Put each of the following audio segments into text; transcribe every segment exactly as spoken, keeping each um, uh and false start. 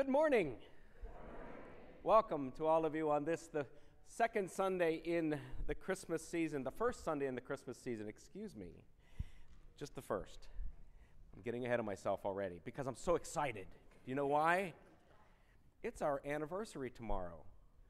Good morning. Welcome to all of you on this, the second Sunday in the Christmas season, the first Sunday in the Christmas season, excuse me, just the first. I'm getting ahead of myself already because I'm so excited. Do you know why? It's our anniversary tomorrow.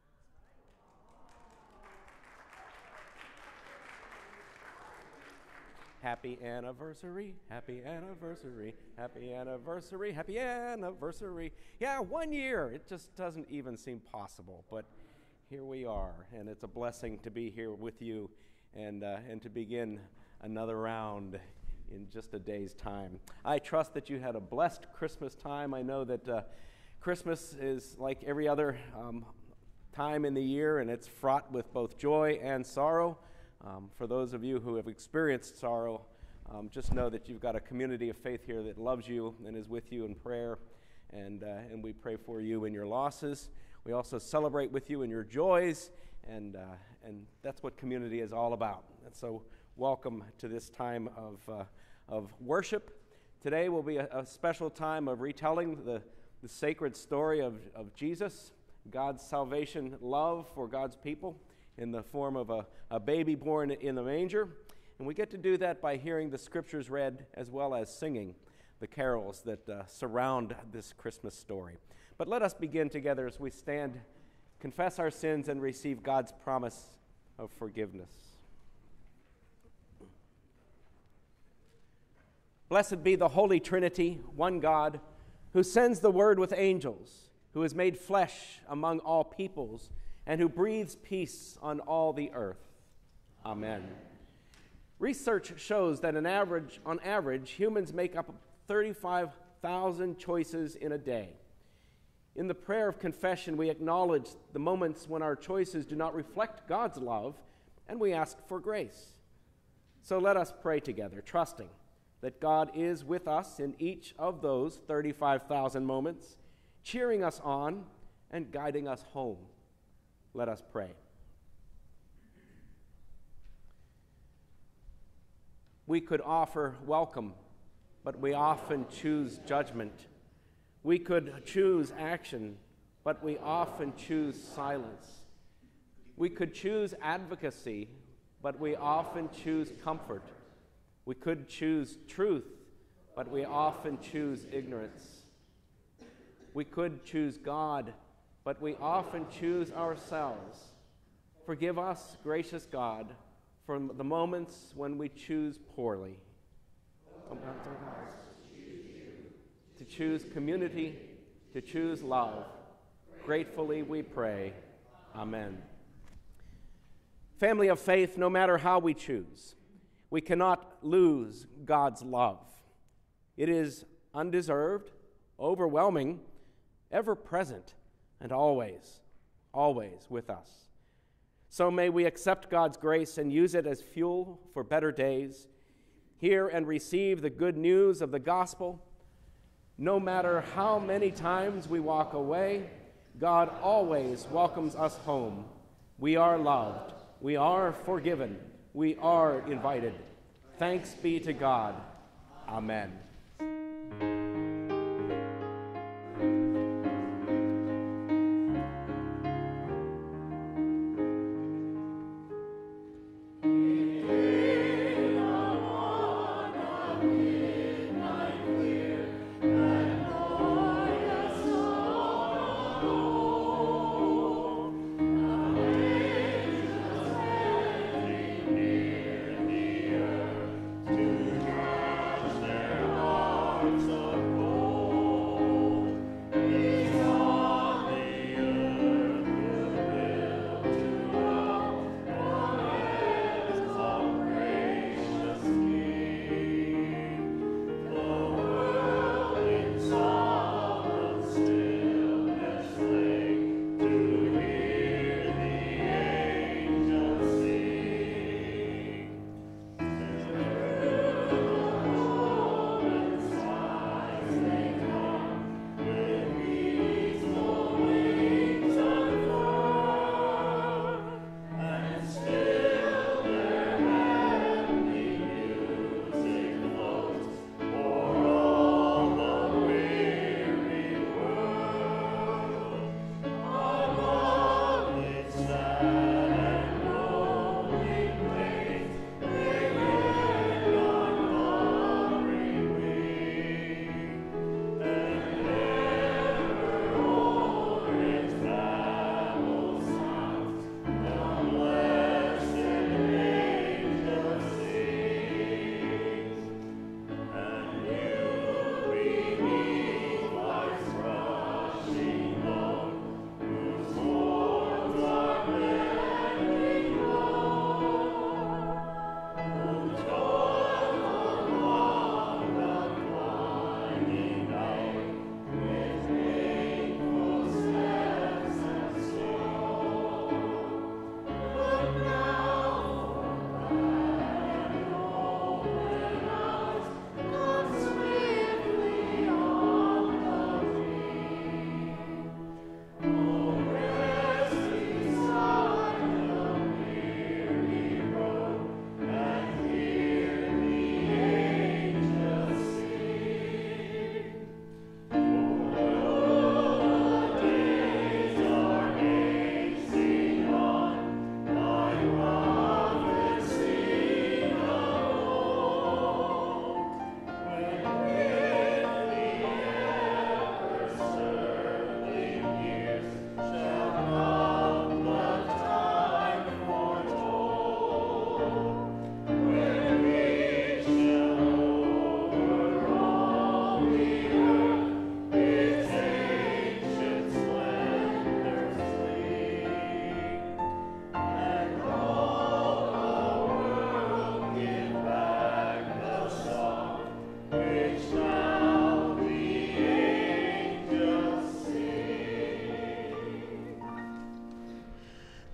Happy anniversary, happy anniversary, happy anniversary, happy anniversary. Yeah, one year. It just doesn't even seem possible, but here we are, and it's a blessing to be here with you and, uh, and to begin another round in just a day's time. I trust that you had a blessed Christmas time. I know that uh, Christmas is like every other um, time in the year, and it's fraught with both joy and sorrow. Um, for those of you who have experienced sorrow, um, just know that you've got a community of faith here that loves you and is with you in prayer, and, uh, and we pray for you in your losses. We also celebrate with you in your joys, and, uh, and that's what community is all about. And so welcome to this time of, uh, of worship. Today will be a, a special time of retelling the, the sacred story of, of Jesus, God's salvation love for God's people, in the form of a, a baby born in the manger. And we get to do that by hearing the scriptures read as well as singing the carols that uh, surround this Christmas story. But let us begin together as we stand, confess our sins, and receive God's promise of forgiveness. Blessed be the Holy Trinity, one God, who sends the word with angels, who is made flesh among all peoples, and who breathes peace on all the earth. Amen. Research shows that on average, on average, humans make up thirty-five thousand choices in a day. In the prayer of confession, we acknowledge the moments when our choices do not reflect God's love, and we ask for grace. So let us pray together, trusting that God is with us in each of those thirty-five thousand moments, cheering us on and guiding us home. Let us pray. We could offer welcome, but we often choose judgment. We could choose action, but we often choose silence. We could choose advocacy, but we often choose comfort. We could choose truth, but we often choose ignorance. We could choose God, but we often choose ourselves. Forgive us, gracious God, for the moments when we choose poorly. To choose community, to choose love. Gratefully we pray. Amen. Family of faith, no matter how we choose, we cannot lose God's love. It is undeserved, overwhelming, ever present, and always, always with us. So may we accept God's grace and use it as fuel for better days, hear and receive the good news of the gospel. No matter how many times we walk away, God always welcomes us home. We are loved. We are forgiven. We are invited. Thanks be to God. Amen. To cast their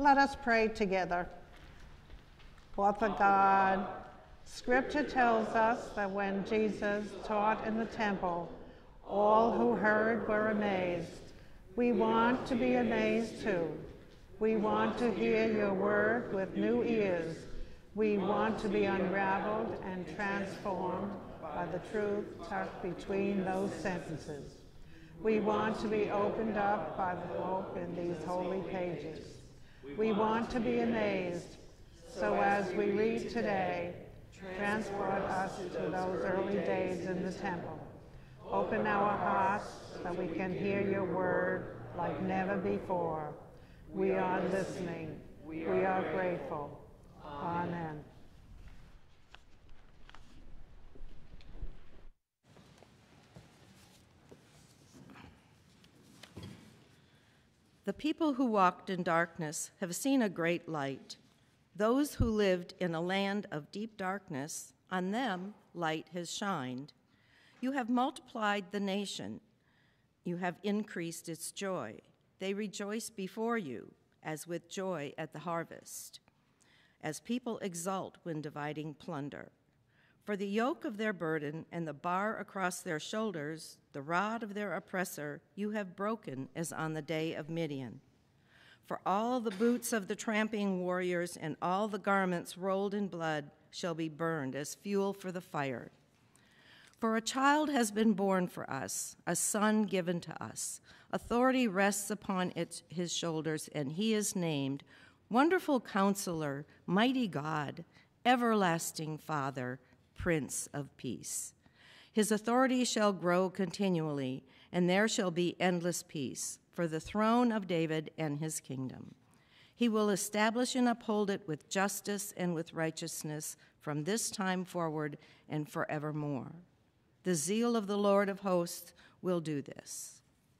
let us pray together. Father God, Scripture tells us that when Jesus taught in the temple, all who heard were amazed. We want to be amazed too. We want to hear your word with new ears. We want to be unraveled and transformed by the truth tucked between those sentences. We want to be opened up by the hope in these holy pages. We want to be amazed, so as we read today, transport us to those early days in the temple. Open our hearts so we can hear your word like never before. We are listening. We are grateful. Amen. The people who walked in darkness have seen a great light. Those who lived in a land of deep darkness, on them light has shined. You have multiplied the nation. You have increased its joy. They rejoice before you as with joy at the harvest, as people exult when dividing plunder. For the yoke of their burden and the bar across their shoulders, the rod of their oppressor, you have broken as on the day of Midian. For all the boots of the tramping warriors and all the garments rolled in blood shall be burned as fuel for the fire. For a child has been born for us, a son given to us. Authority rests upon its, his shoulders, and he is named Wonderful Counselor, Mighty God, Everlasting Father, Prince of Peace. His authority shall grow continually, and there shall be endless peace for the throne of David and his kingdom. He will establish and uphold it with justice and with righteousness from this time forward and forevermore. The zeal of the Lord of hosts will do this.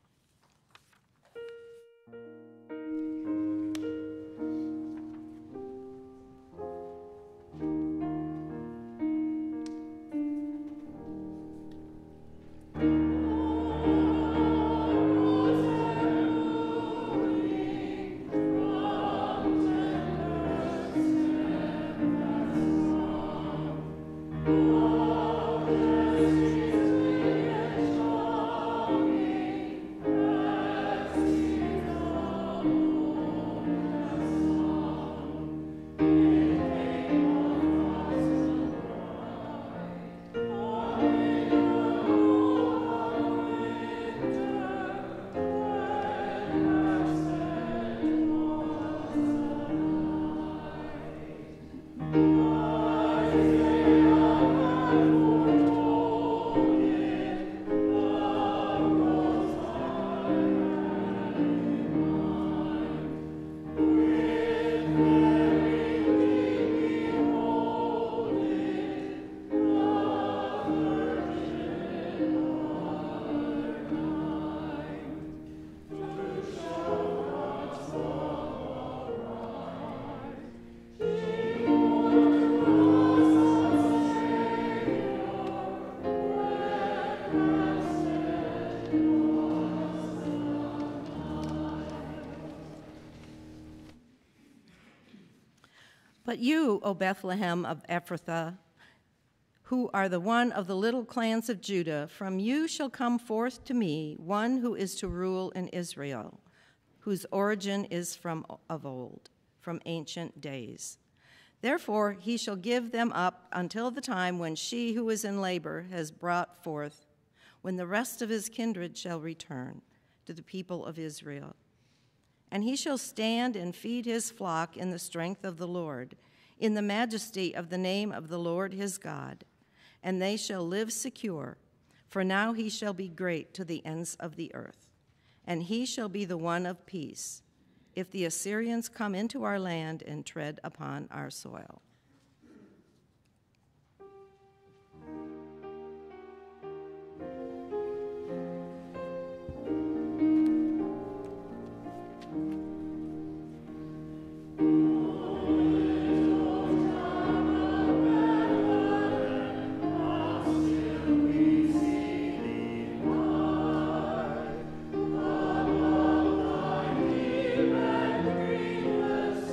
But you, O Bethlehem of Ephrathah, who are the one of the little clans of Judah, from you shall come forth to me one who is to rule in Israel, whose origin is from of old, from ancient days. Therefore he shall give them up until the time when she who is in labor has brought forth, when the rest of his kindred shall return to the people of Israel. And he shall stand and feed his flock in the strength of the Lord, in the majesty of the name of the Lord his God. And they shall live secure, for now he shall be great to the ends of the earth. And he shall be the one of peace, if the Assyrians come into our land and tread upon our soil. Amen.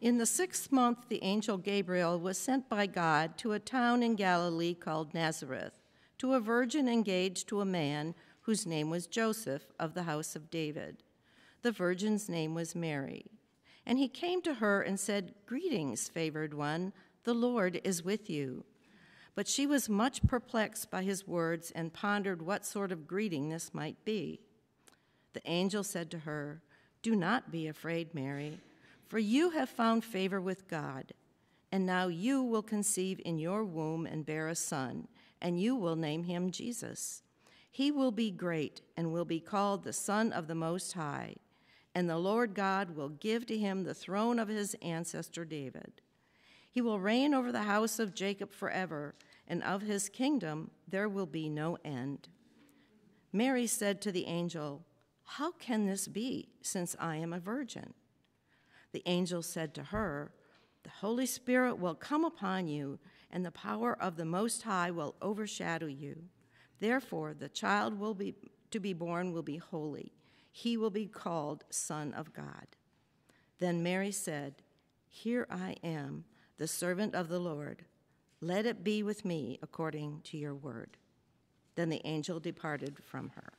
In the sixth month, the angel Gabriel was sent by God to a town in Galilee called Nazareth, to a virgin engaged to a man whose name was Joseph of the house of David. The virgin's name was Mary. And he came to her and said, "Greetings, favored one, the Lord is with you." But she was much perplexed by his words and pondered what sort of greeting this might be. The angel said to her, "Do not be afraid, Mary, for you have found favor with God. And now you will conceive in your womb and bear a son, and you will name him Jesus. He will be great and will be called the Son of the Most High. And the Lord God will give to him the throne of his ancestor David. He will reign over the house of Jacob forever, and of his kingdom there will be no end." Mary said to the angel, "How can this be, since I am a virgin?" The angel said to her, "The Holy Spirit will come upon you, and the power of the Most High will overshadow you. Therefore, the child will be to be born will be holy. He will be called Son of God." Then Mary said, "Here I am, the servant of the Lord. Let it be with me according to your word." Then the angel departed from her.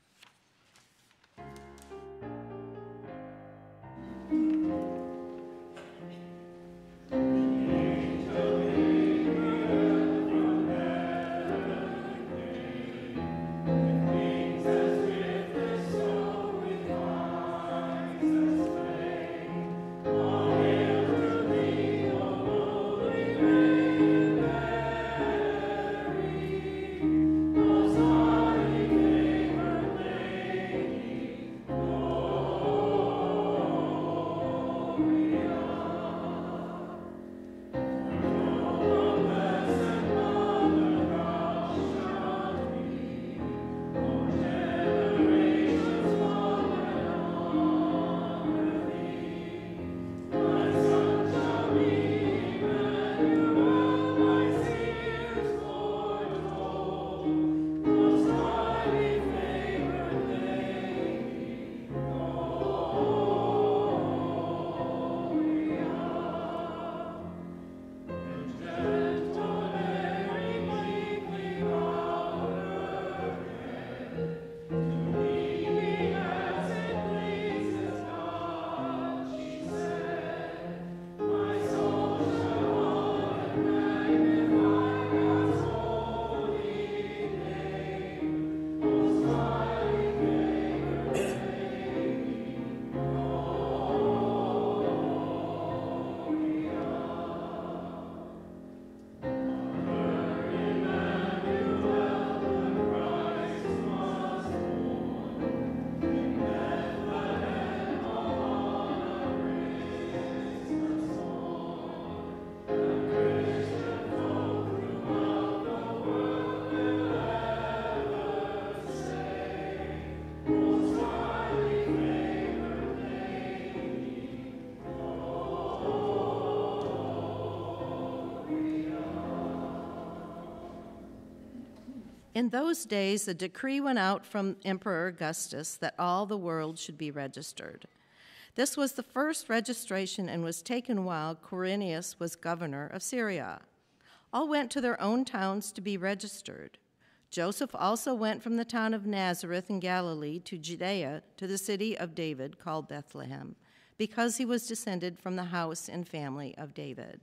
In those days, a decree went out from Emperor Augustus that all the world should be registered. This was the first registration and was taken while Quirinius was governor of Syria. All went to their own towns to be registered. Joseph also went from the town of Nazareth in Galilee to Judea, to the city of David called Bethlehem, because he was descended from the house and family of David.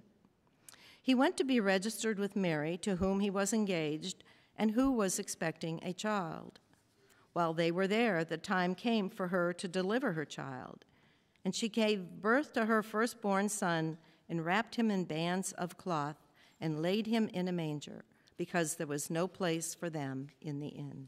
He went to be registered with Mary, to whom he was engaged, and who was expecting a child. While they were there, the time came for her to deliver her child, and she gave birth to her firstborn son and wrapped him in bands of cloth and laid him in a manger, because there was no place for them in the inn.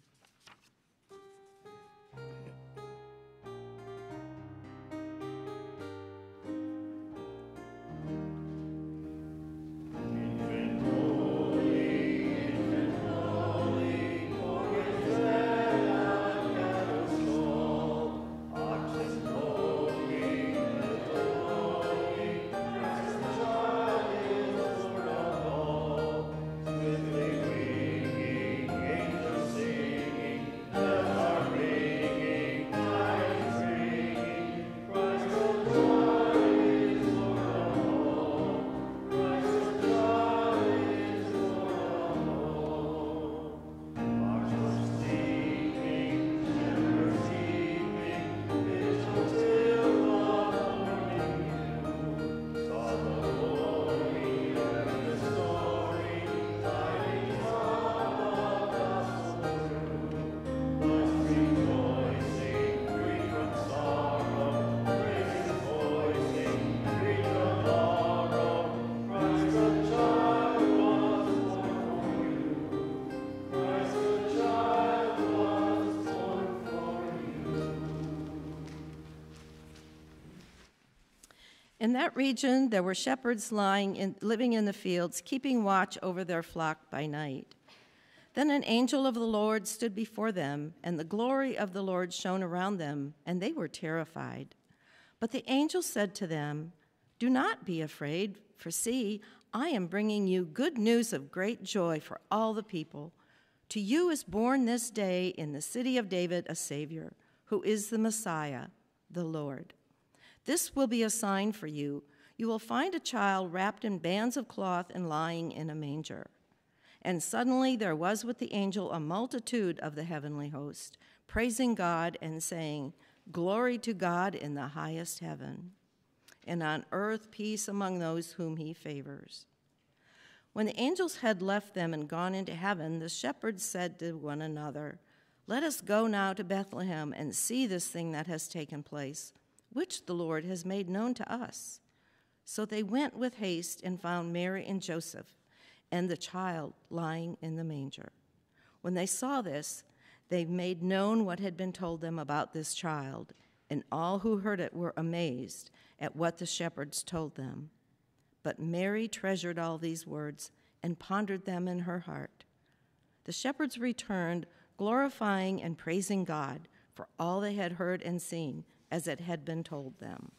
In that region, there were shepherds lying in, living in the fields, keeping watch over their flock by night. Then an angel of the Lord stood before them, and the glory of the Lord shone around them, and they were terrified. But the angel said to them, "Do not be afraid, for see, I am bringing you good news of great joy for all the people. To you is born this day in the city of David a Savior, who is the Messiah, the Lord. This will be a sign for you. You will find a child wrapped in bands of cloth and lying in a manger." And suddenly there was with the angel a multitude of the heavenly host, praising God and saying, "Glory to God in the highest heaven, and on earth peace among those whom he favors." When the angels had left them and gone into heaven, the shepherds said to one another, "Let us go now to Bethlehem and see this thing that has taken place, which the Lord has made known to us." So they went with haste and found Mary and Joseph and the child lying in the manger. When they saw this, they made known what had been told them about this child, and all who heard it were amazed at what the shepherds told them. But Mary treasured all these words and pondered them in her heart. The shepherds returned, glorifying and praising God for all they had heard and seen, as it had been told them.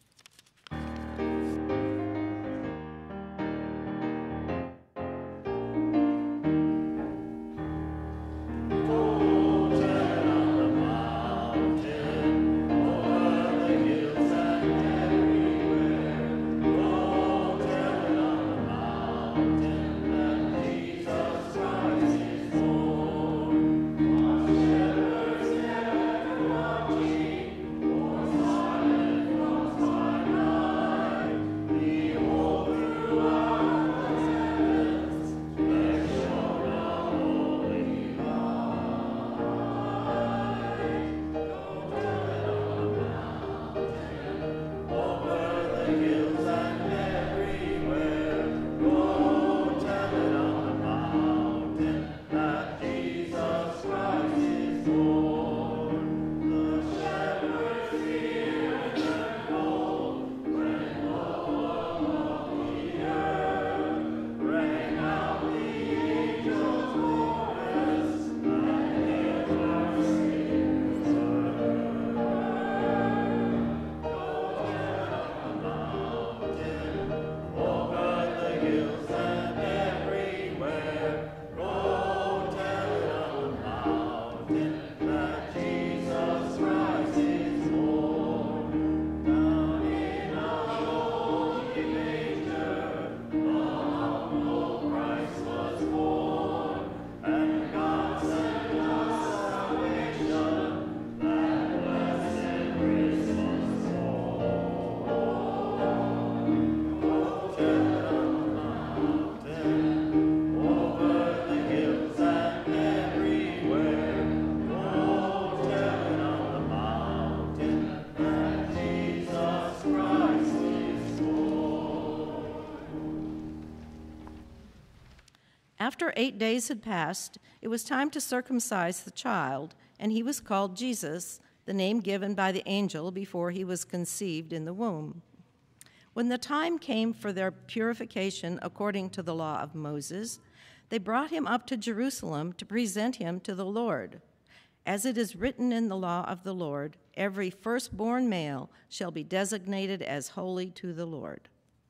After eight days had passed, it was time to circumcise the child, and he was called Jesus, the name given by the angel before he was conceived in the womb. When the time came for their purification according to the law of Moses, they brought him up to Jerusalem to present him to the Lord. As it is written in the law of the Lord, every firstborn male shall be designated as holy to the Lord.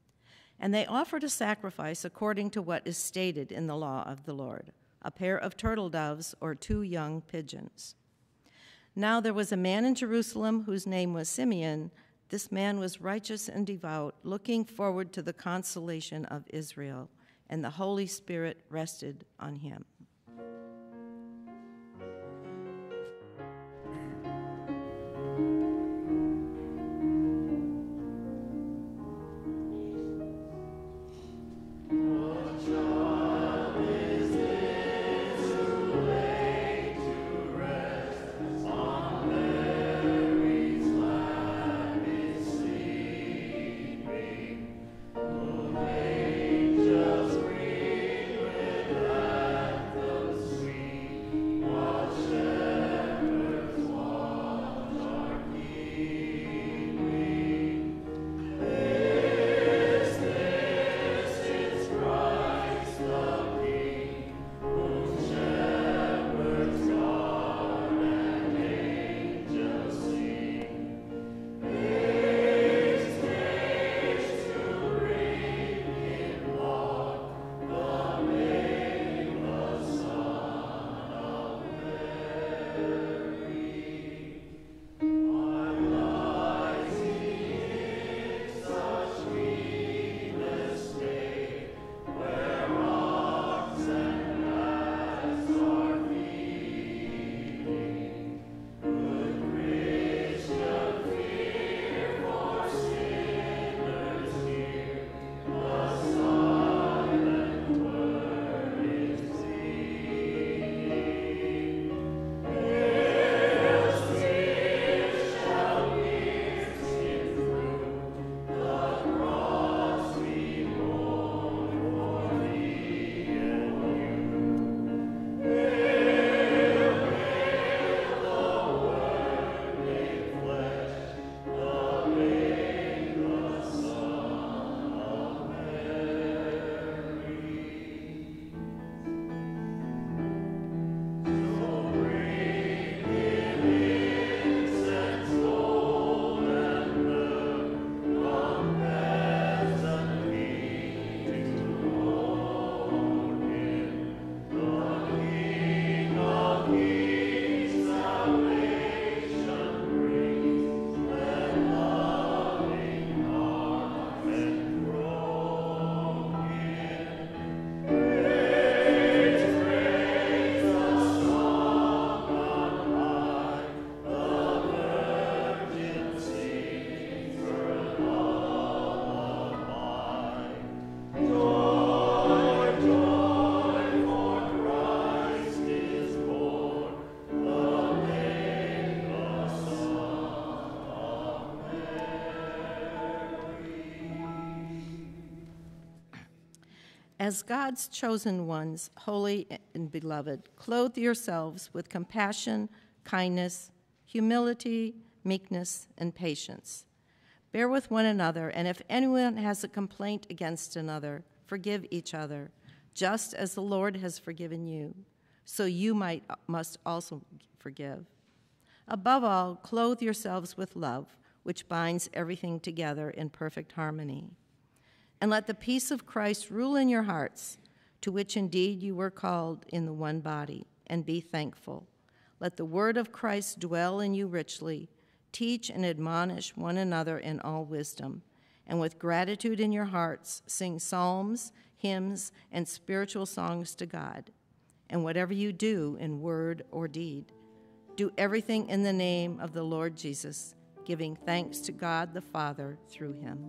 And they offered a sacrifice according to what is stated in the law of the Lord, a pair of turtle doves or two young pigeons. Now there was a man in Jerusalem whose name was Simeon. This man was righteous and devout, looking forward to the consolation of Israel, and the Holy Spirit rested on him. As God's chosen ones, holy and beloved, clothe yourselves with compassion, kindness, humility, meekness, and patience. Bear with one another, and if anyone has a complaint against another, forgive each other, just as the Lord has forgiven you, so you might must also forgive. Above all, clothe yourselves with love, which binds everything together in perfect harmony. And let the peace of Christ rule in your hearts, to which indeed you were called in the one body, and be thankful. Let the word of Christ dwell in you richly. Teach and admonish one another in all wisdom, and with gratitude in your hearts, sing psalms, hymns, and spiritual songs to God. And whatever you do in word or deed, do everything in the name of the Lord Jesus, giving thanks to God the Father through him.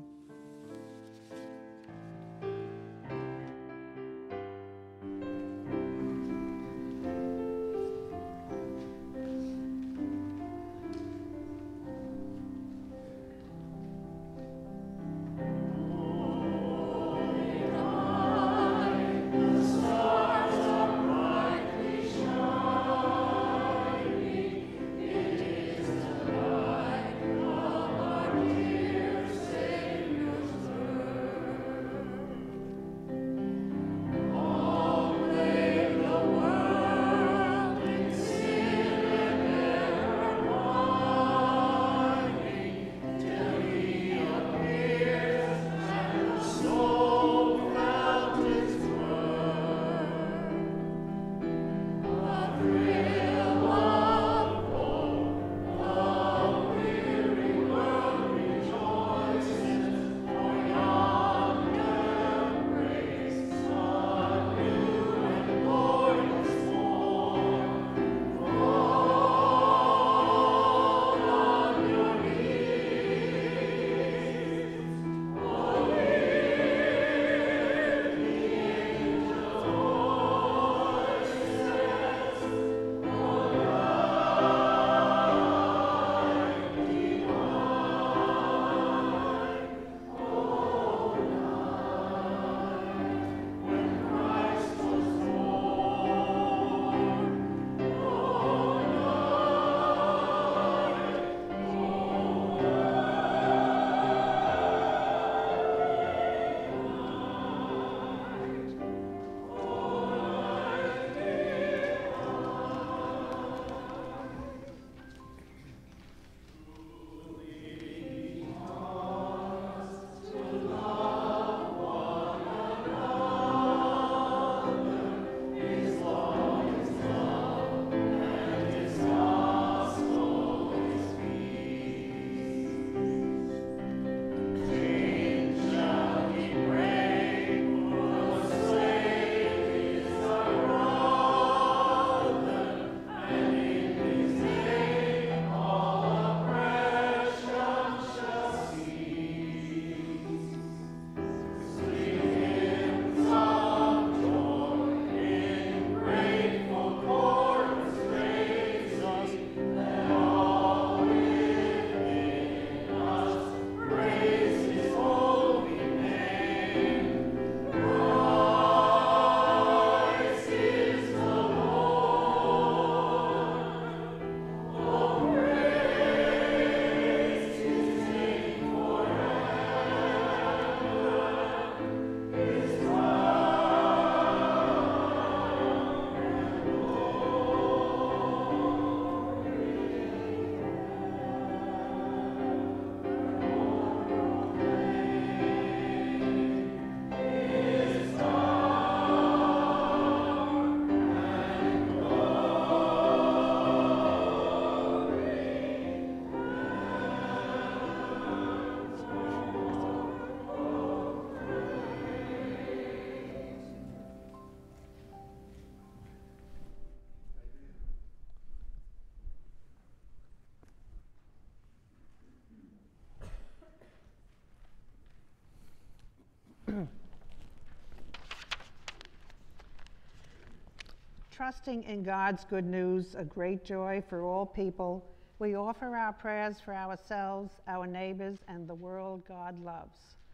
Trusting in God's good news, a great joy for all people, we offer our prayers for ourselves, our neighbors, and the world God loves.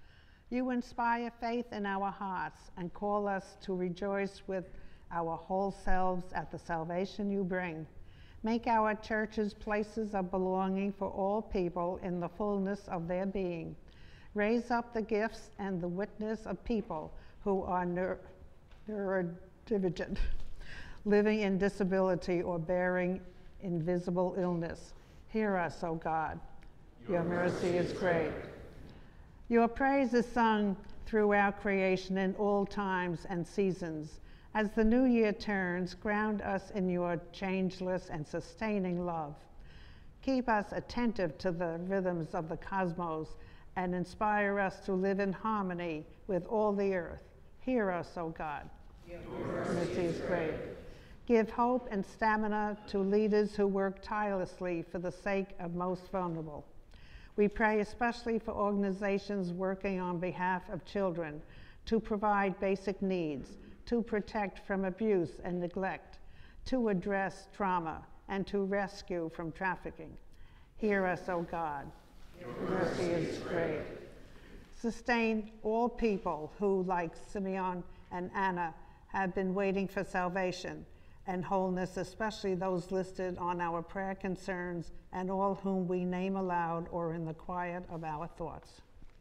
You inspire faith in our hearts and call us to rejoice with our whole selves at the salvation you bring. Make our churches places of belonging for all people in the fullness of their being. Raise up the gifts and the witness of people who are neuro- neurodivergent, living in disability or bearing invisible illness. Hear us, O God. Your mercy is great. Your praise is sung throughout creation in all times and seasons. As the new year turns, ground us in your changeless and sustaining love. Keep us attentive to the rhythms of the cosmos and inspire us to live in harmony with all the earth. Hear us, O God. Your mercy is great. Give hope and stamina to leaders who work tirelessly for the sake of most vulnerable. We pray especially for organizations working on behalf of children to provide basic needs, to protect from abuse and neglect, to address trauma, and to rescue from trafficking. Hear us, O God. Your mercy is great. Sustain all people who, like Simeon and Anna, have been waiting for salvation and wholeness, especially those listed on our prayer concerns and all whom we name aloud or in the quiet of our thoughts.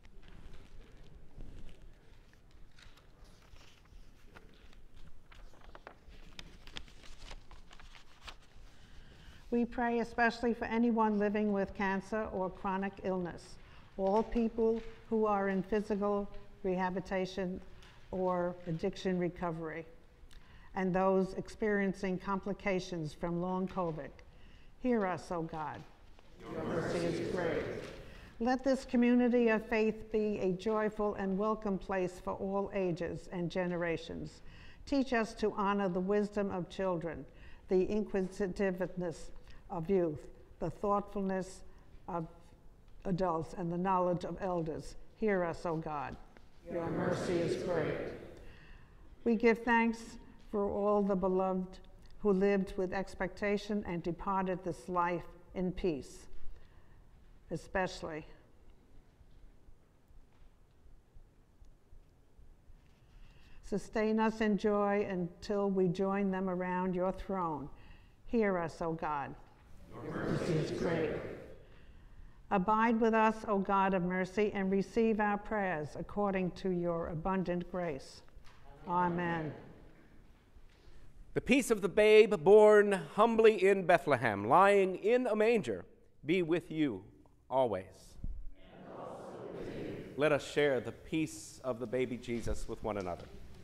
We pray especially for anyone living with cancer or chronic illness, all people who are in physical rehabilitation or addiction recovery, and those experiencing complications from long COVID. Hear us, O God. Your mercy is great. Let this community of faith be a joyful and welcome place for all ages and generations. Teach us to honor the wisdom of children, the inquisitiveness of youth, the thoughtfulness of adults, and the knowledge of elders. Hear us, O God. Your mercy is great. We give thanks for all the beloved who lived with expectation and departed this life in peace, especially sustain us in joy until we join them around your throne. Hear us, O God. Your mercy is great. Abide with us, O God of mercy, and receive our prayers according to your abundant grace. Amen. The peace of the babe born humbly in Bethlehem, lying in a manger, be with you always. And also with you. Let us share the peace of the baby Jesus with one another.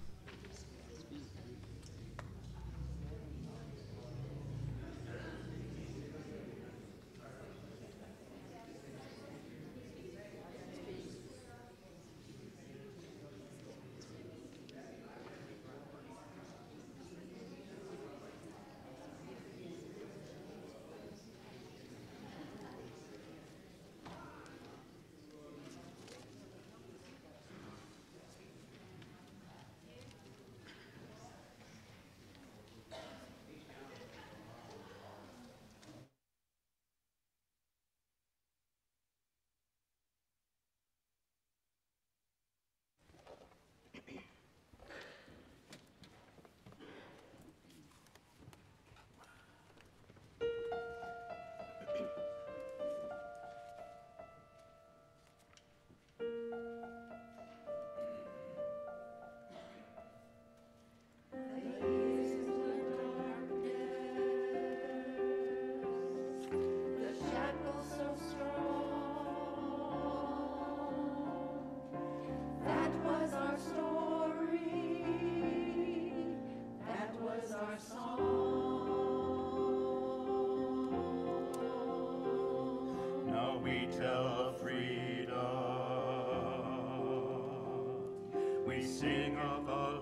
Sing of the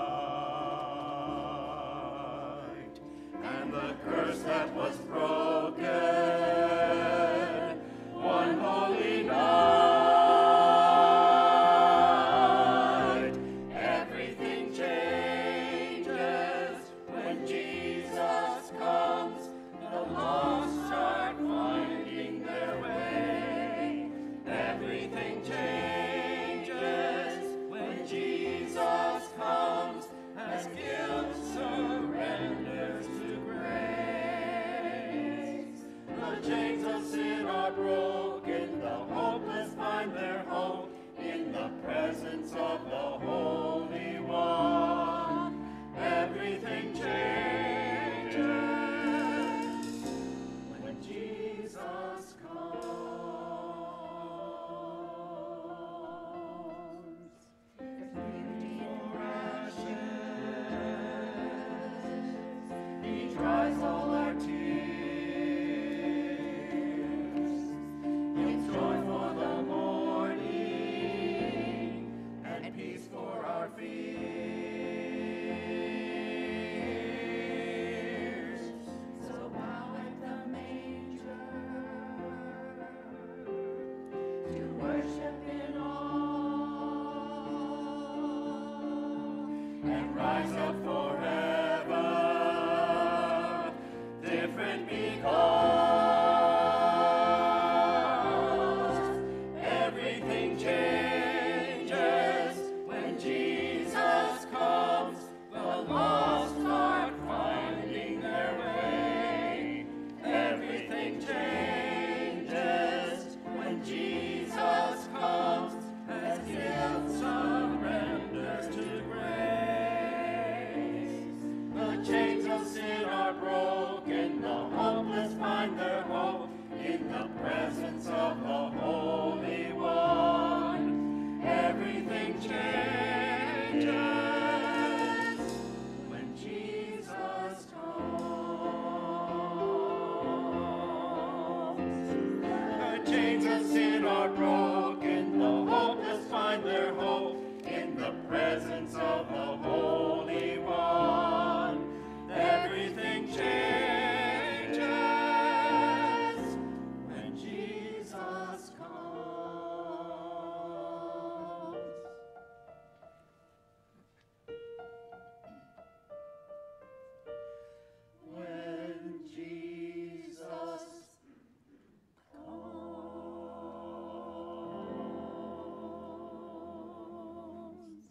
light and the curse that was broken one holy night. Everything changes when Jesus comes. The lost start finding their way. Everything changes different because everything changes when Jesus comes. The lost start finding their way. Everything changes when Jesus comes, as guilt surrenders to grace. The chains of sin are broken, the hopeless find their hope in the presence of the Holy One. Everything changes when Jesus comes. The chains of sin are broken, the hopeless find their hope in the presence of the Holy One. Everything changes when Jesus comes. When Jesus comes.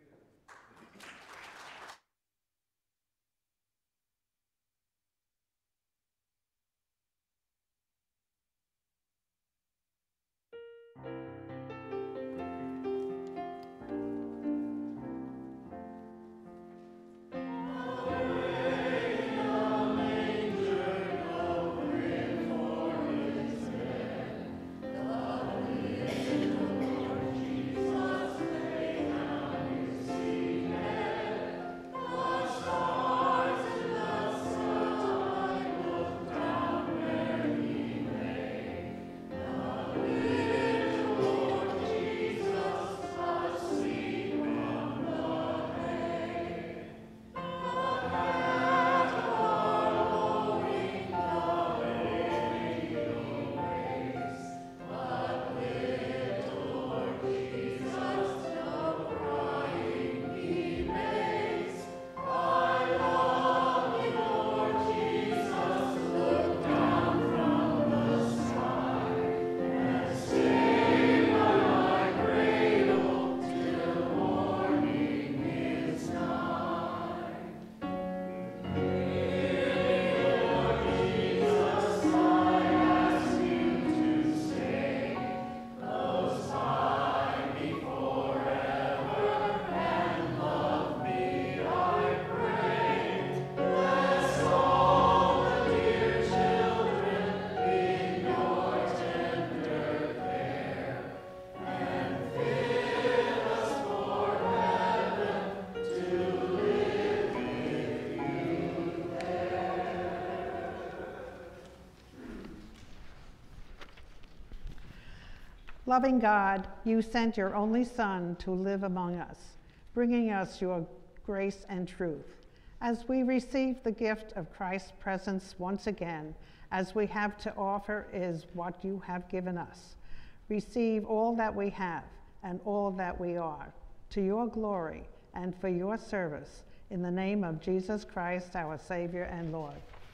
Loving God, you sent your only Son to live among us, bringing us your grace and truth. As we receive the gift of Christ's presence once again, as we have to offer is what you have given us. Receive all that we have and all that we are, to your glory and for your service, in the name of Jesus Christ, our Savior and Lord.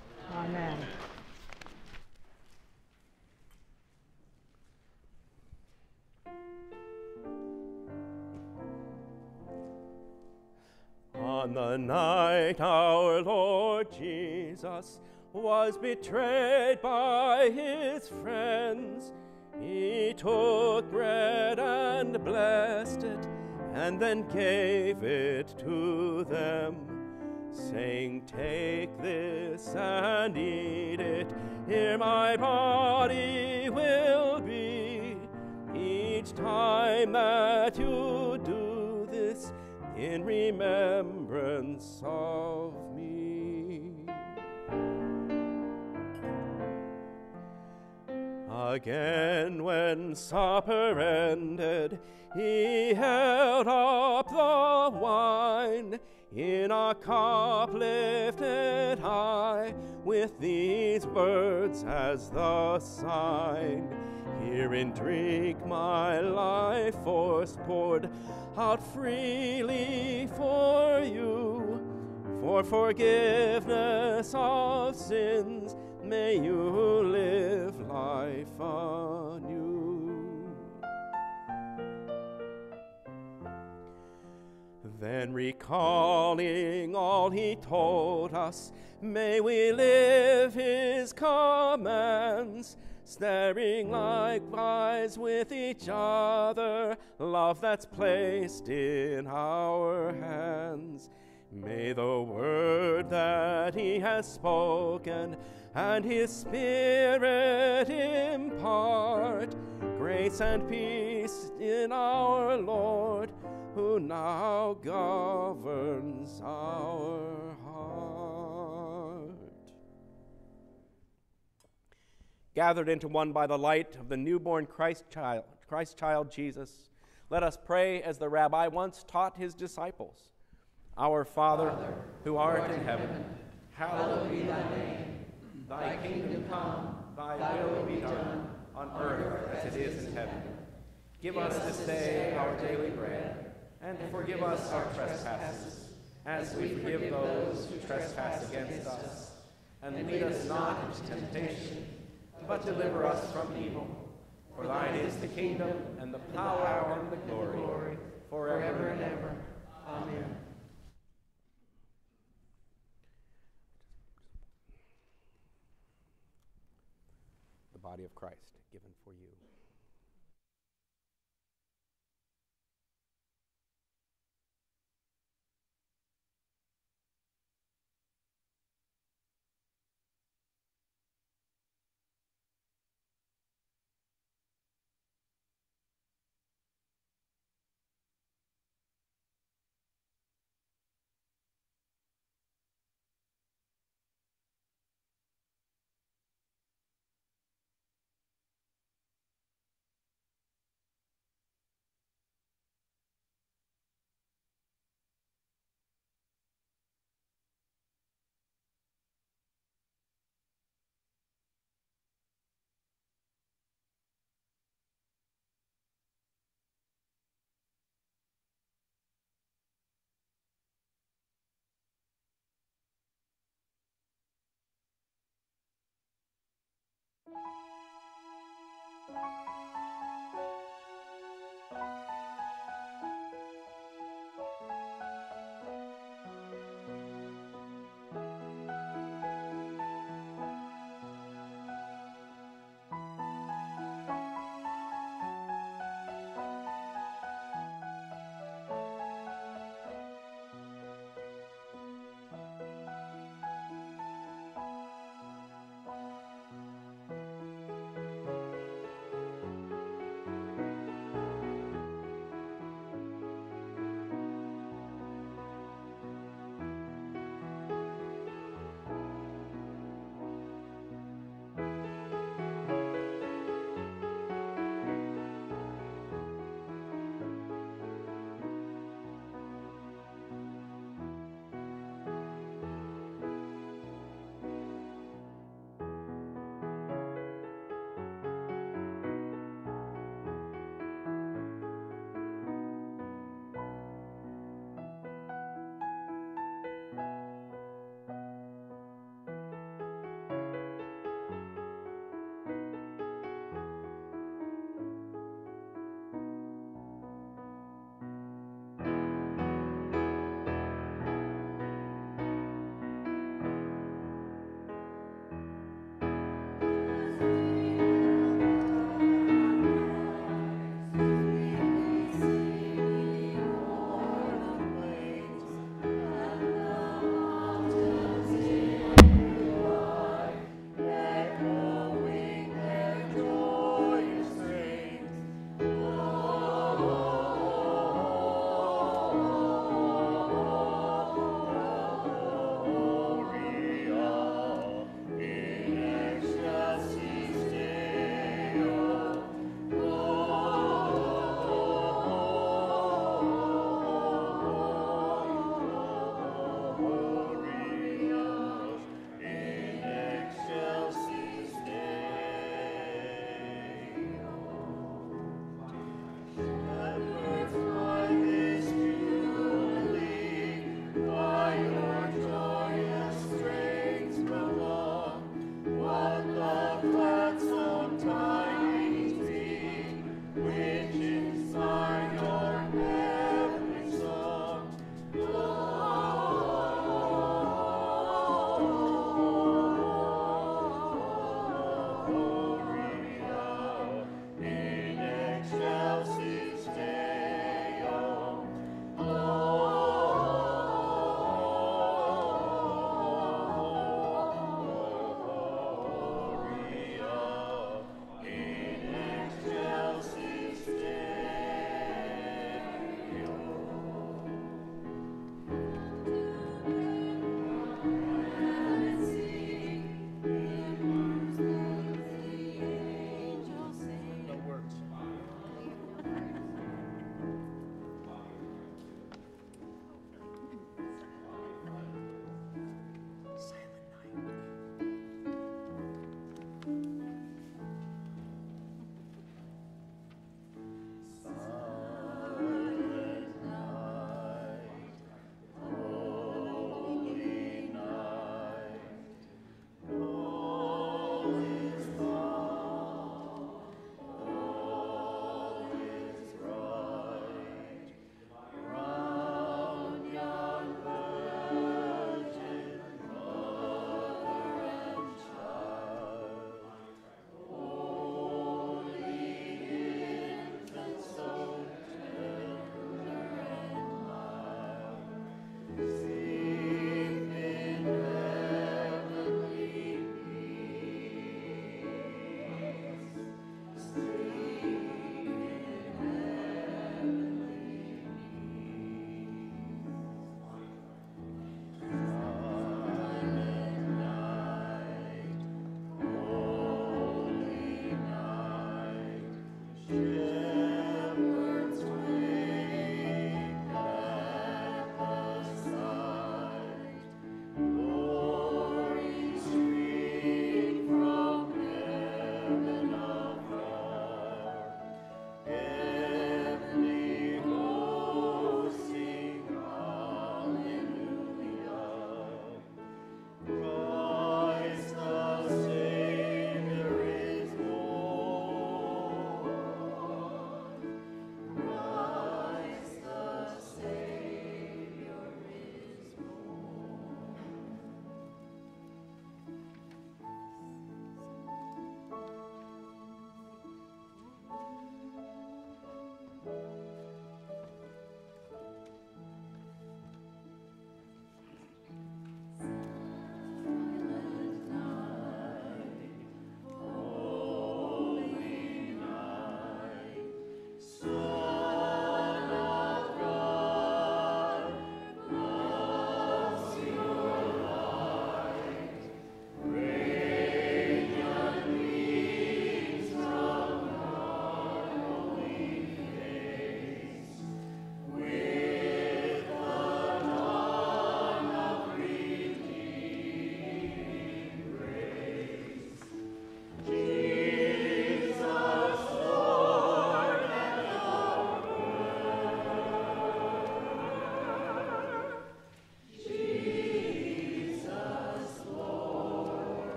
Amen. On the night our Lord Jesus was betrayed by his friends, he took bread and blessed it, and then gave it to them, saying, "Take this and eat it, here my body will be. Each time that you do this, in remembrance of me." Again, when supper ended, he held up the wine in a cup lifted high, with these words as the sign: "Herein drink my life force poured out freely for you. For forgiveness of sins, may you live life anew. Then recalling all he told us, may we live his commands, staring likewise with each other, love that's placed in our hands. May the word that he has spoken and his Spirit impart grace and peace in our Lord, who now governs our heart. Gathered into one by the light of the newborn Christ child, Christ child Jesus, let us pray as the Rabbi once taught his disciples. Our Father, who art in heaven, hallowed be thy name. Thy kingdom come, thy will be done, on earth as it is in heaven. Give us this day our daily bread, and forgive us our trespasses, as we forgive those who trespass against us. And lead us not into temptation, but deliver us from evil. For thine is the kingdom, and the power, and the glory, forever and ever. Amen. The body of Christ given for you.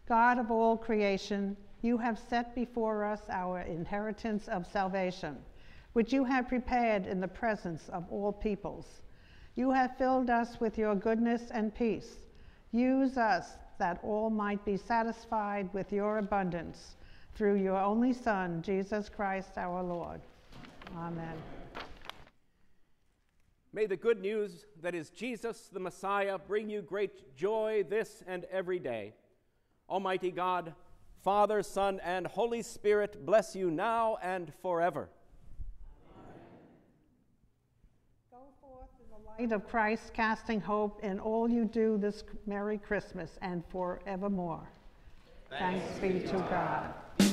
God of all creation, you have set before us our inheritance of salvation, which you have prepared in the presence of all peoples. You have filled us with your goodness and peace. Use us that all might be satisfied with your abundance through your only Son, Jesus Christ our Lord. Amen. May the good news that is Jesus the Messiah bring you great joy this and every day. Almighty God, Father, Son, and Holy Spirit bless you now and forever. Go forth in the light of Christ, casting hope in all you do this Merry Christmas and forevermore. Thanks, Thanks be to God.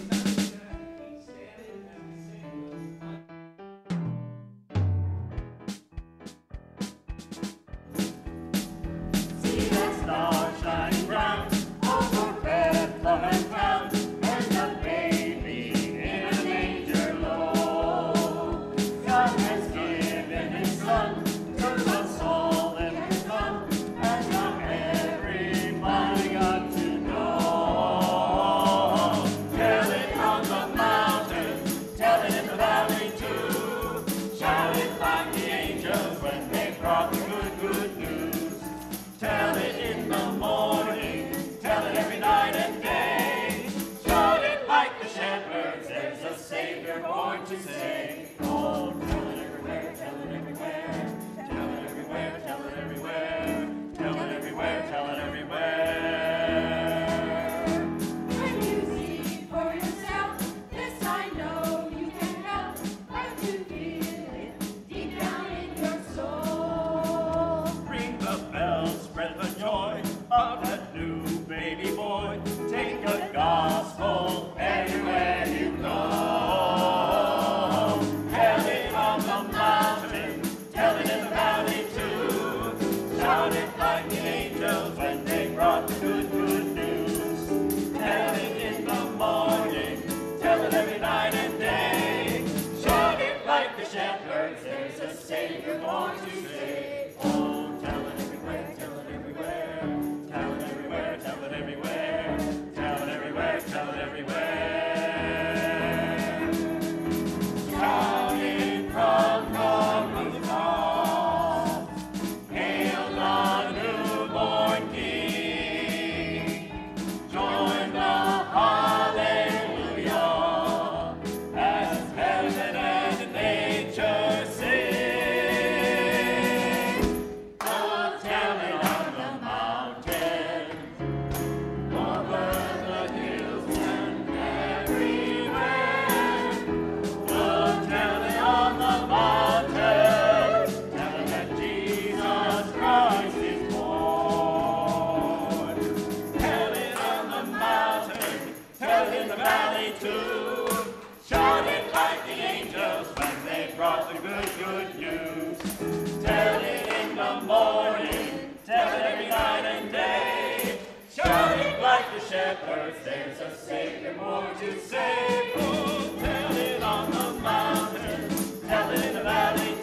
There's a Savior more to say. Oh, tell it on the mountain, tell it in the valley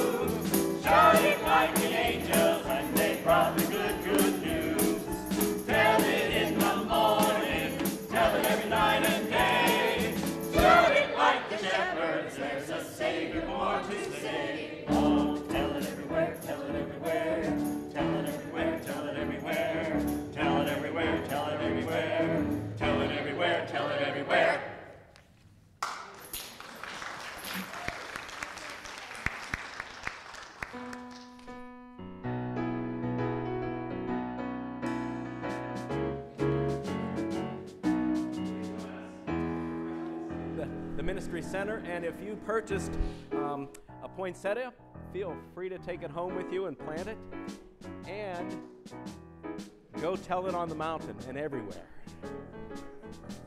too. Shout it like the angels when they brought the good, good news. Tell it in the morning, tell it every night and day. Shout it like the shepherds, there's a Savior more to say. Oh, tell it everywhere, tell it everywhere. Tell it everywhere, tell it everywhere. Tell it everywhere, tell it everywhere. Tell it everywhere, tell it everywhere. The, the Ministry Center, and if you purchased um, a poinsettia, feel free to take it home with you and plant it, and go tell it on the mountain and everywhere.